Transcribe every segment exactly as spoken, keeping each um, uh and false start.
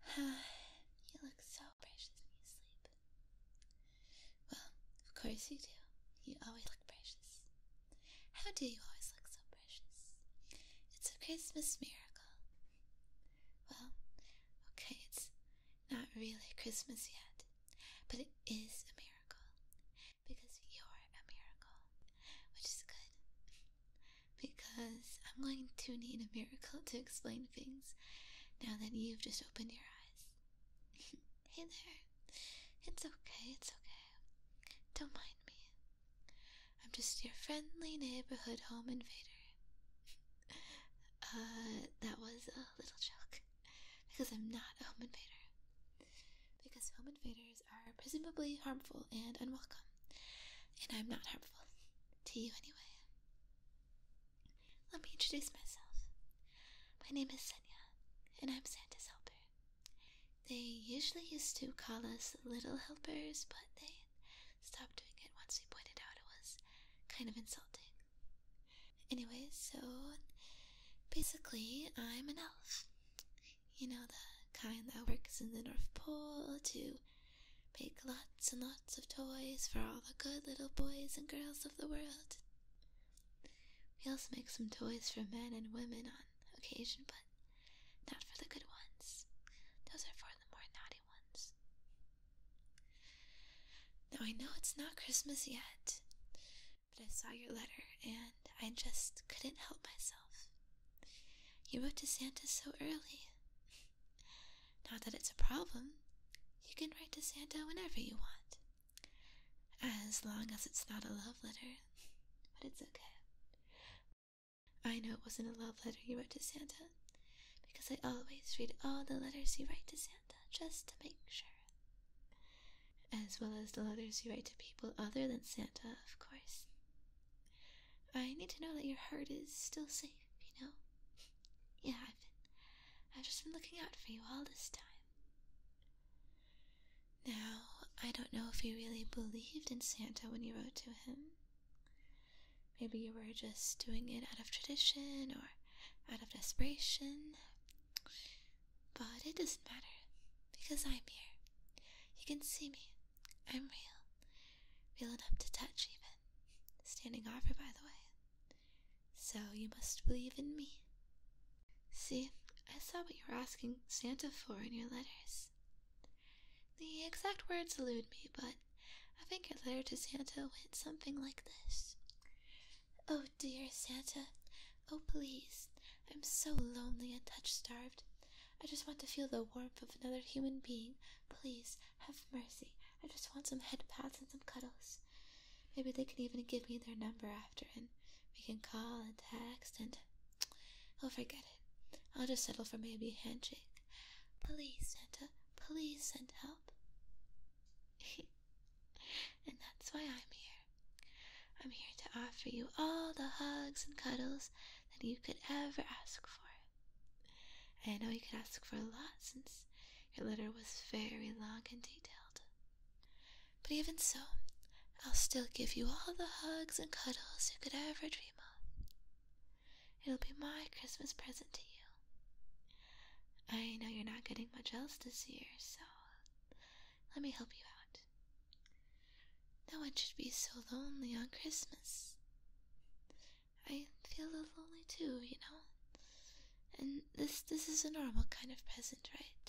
You look so precious when you sleep. Well, of course you do. You always look precious. How do you always look so precious? It's a Christmas miracle. Well, okay, it's not really Christmas yet, but it is a miracle. Because you're a miracle, which is good. Because I'm going to need a miracle to explain things now that you've just opened your eyes. Hey there. It's okay, it's okay. Don't mind me. I'm just your friendly neighborhood home invader. uh, that was a little joke. Because I'm not a home invader. Because home invaders are presumably harmful and unwelcome. And I'm not harmful. To you anyway. Let me introduce myself. My name is Senya, and I'm Santa's helper. They usually used to call us little helpers, but they stopped doing it once we pointed out it was kind of insulting. Anyways, so basically, I'm an elf. You know, the kind that works in the North Pole to make lots and lots of toys for all the good little boys and girls of the world. We also make some toys for men and women on occasion, but not for the good ones. Those are for the more naughty ones. Now I know it's not Christmas yet, but I saw your letter and I just couldn't help myself. You wrote to Santa so early. Not that it's a problem. You can write to Santa whenever you want. As long as it's not a love letter. But it's okay. I know it wasn't a love letter you wrote to Santa, because I always read all the letters you write to Santa, just to make sure. As well as the letters you write to people other than Santa, of course. I need to know that your heart is still safe, you know? Yeah, I've been, I've just been looking out for you all this time. Now, I don't know if you really believed in Santa when you wrote to him. Maybe you were just doing it out of tradition or out of desperation. But it doesn't matter, because I'm here. You can see me. I'm real. Real enough to touch, even. Standing over, by the way. So you must believe in me. See, I saw what you were asking Santa for in your letters. The exact words elude me, but I think your letter to Santa went something like this. Oh dear Santa, oh please, I'm so lonely and touch-starved. I just want to feel the warmth of another human being. Please, have mercy. I just want some head pats and some cuddles. Maybe they can even give me their number after, and we can call and text, and... oh, forget it. I'll just settle for maybe a handshake. Please, Santa, please send help. And that's why I'm here. I'm here to offer you all the hugs and cuddles that you could ever ask for. I know you could ask for a lot since your letter was very long and detailed. But even so, I'll still give you all the hugs and cuddles you could ever dream of. It'll be my Christmas present to you. I know you're not getting much else this year, so let me help you out. No one should be so lonely on Christmas. I feel a little lonely too, you know? And this this is a normal kind of present, right?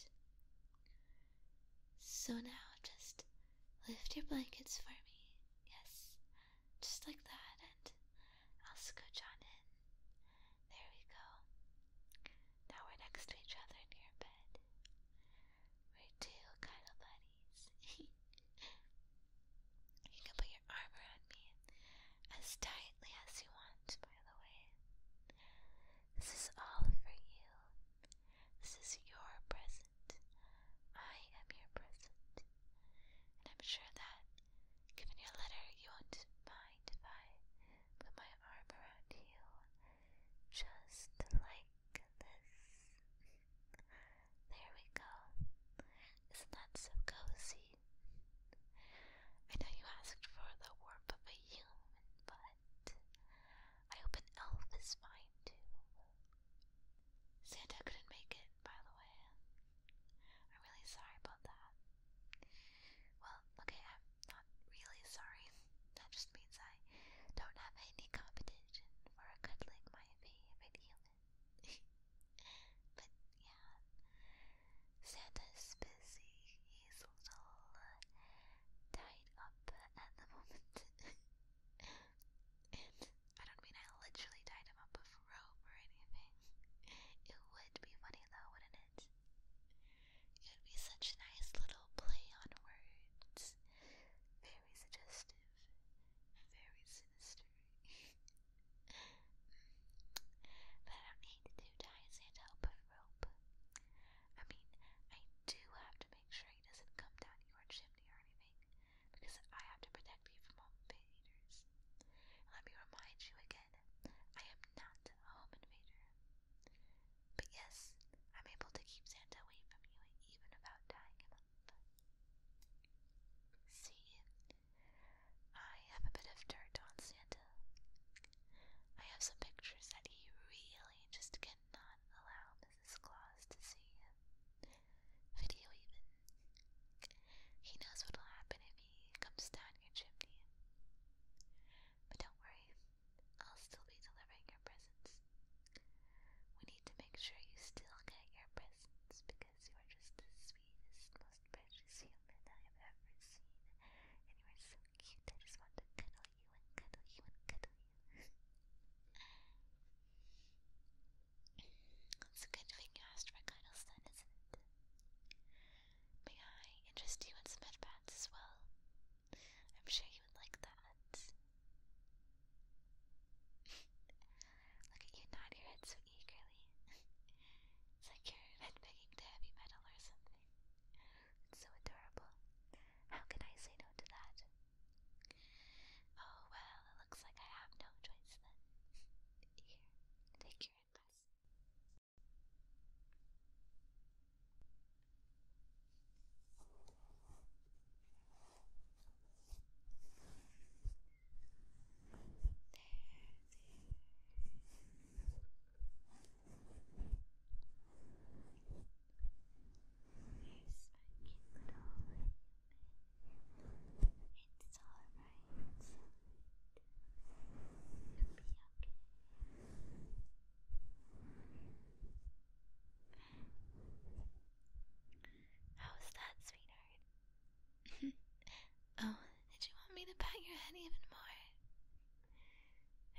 So now just lift your blankets for me. Yes, just like that, and I'll scooch on in. There we go. Now we're next to each other in your bed. We're two cuddle buddies. You can put your arm around me as tightly as you want, by the way. This is all for you. This is your present. I am your present. And I'm sure that, given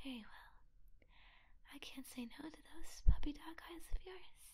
Very well. I can't say no to those puppy dog eyes of yours.